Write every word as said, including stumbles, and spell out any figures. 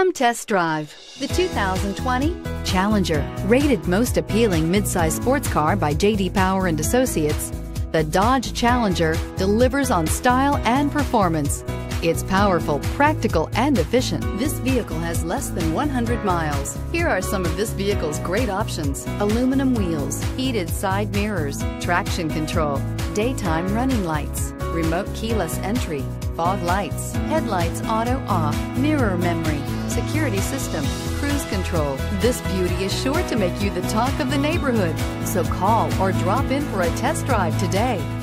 Come test drive the two thousand twenty Challenger. Rated most appealing midsize sports car by J D Power and Associates, the Dodge Challenger delivers on style and performance. It's powerful, practical, and efficient. This vehicle has less than one hundred miles. Here are some of this vehicle's great options: aluminum wheels, heated side mirrors, traction control, daytime running lights, remote keyless entry, fog lights, headlights auto off, mirror memory, security system, cruise control. This beauty is sure to make you the talk of the neighborhood. So call or drop in for a test drive today.